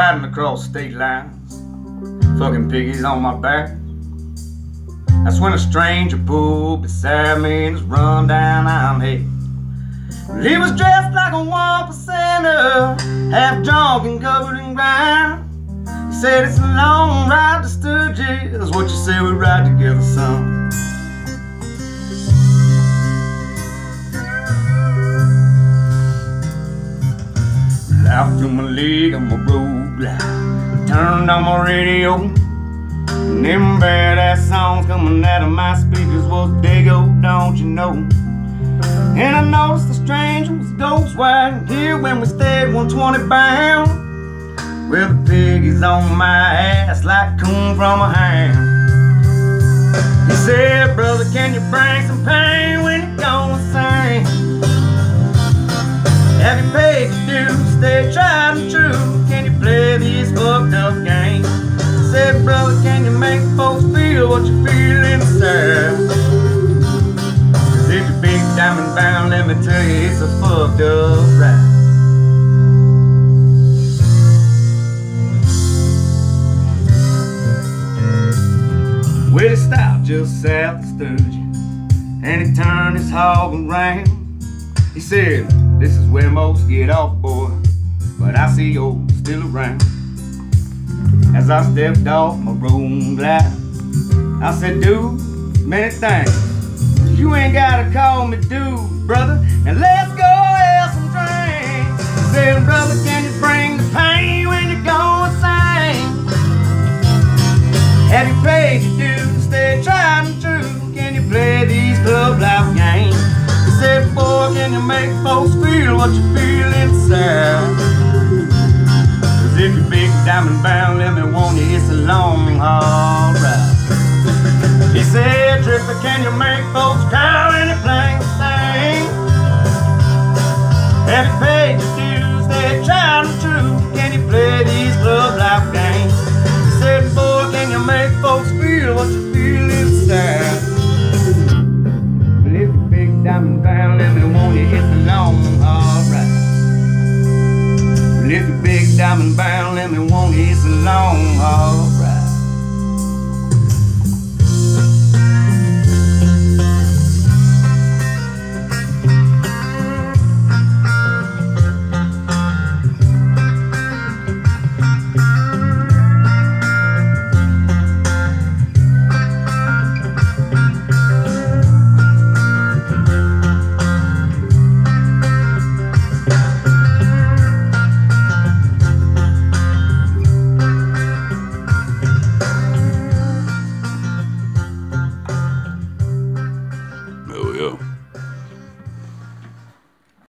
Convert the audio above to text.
riding across state lines, fucking piggies on my back. That's when a stranger pulled beside me in his run-down iron head. He was dressed like a 1%er, half drunk and covered in grime. He said, "It's a long ride to Sturgis, what you say we ride together, son?" Out through my leg on my road light, turned on my radio, and them badass songs coming out of my speakers was Dago, don't you know? And I noticed the stranger was a ghost wagon here when we stayed 120 bound. Well, the piggy's on my ass like coon from a hound. He said, "Brother, can you bring some pain when you're gonna sing? Have you paid your dues, stay tried and true? Can you play these fucked up games?" I said, "Brother, can you make folks feel what you feel inside? Cause if you're big diamond bound, let me tell you, it's a fucked up ride." Well, he stopped just south of Sturgis, and he turned his hog around. He said, "This is where most get off, boy, but I see you're still around." As I stepped off my road light, I said, "Dude, many thanks. You ain't gotta call me dude, brother, and let's go have some drinks." He said, "Brother, can you bring the pain when you're gonna sing? Have you paid your dues, stay tried and true? Can you play these club life games?" He said, "Boy, can you make folks feel what you feel inside? Cause if you're big diamond bound, let me warn you, it's a long, hard ride." He said, "Tripper, can you make folks cry when you're playing the thing? Have you paid your dues, stay tried and true? Can you play these club life games?" He said, "Boy, can you make folks feel what you feel inside? But if you're big diamond bound, let me warn you, it's a long, hard ride. But if you're big diamond bound, let me warn you, it's a long, hard ride."